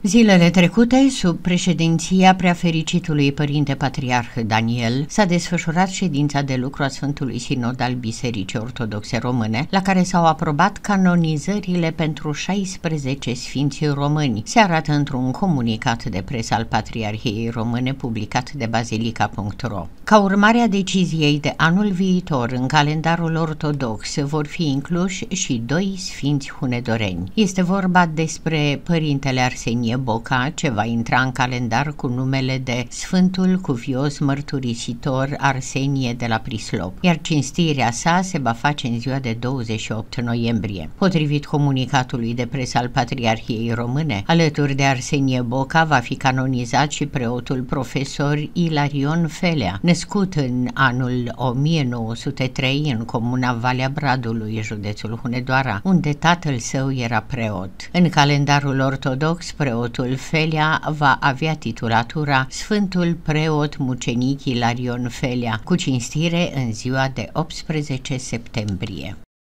Zilele trecute, sub președinția preafericitului Părinte Patriarh Daniel, s-a desfășurat ședința de lucru a Sfântului Sinod al Bisericii Ortodoxe Române, la care s-au aprobat canonizările pentru 16 sfinți români, se arată într-un comunicat de presă al Patriarhiei Române publicat de Basilica.ro. Ca urmare a deciziei de anul viitor, în calendarul ortodox vor fi incluși și 2 sfinți hunedoreni. Este vorba despre Părintele Arsenie Boca, ce va intra în calendar cu numele de Sfântul Cuvios Mărturisitor Arsenie de la Prislop, iar cinstirea sa se va face în ziua de 28 noiembrie. Potrivit comunicatului de presă al Patriarhiei Române, alături de Arsenie Boca va fi canonizat și preotul profesor Ilarion Felea, născut în anul 1903 în comuna Valea Bradului, județul Hunedoara, unde tatăl său era preot. În calendarul ortodox, preotul Felea va avea titulatura Sfântul Preot Mucenic Ilarion Felea, cu cinstire în ziua de 18 septembrie.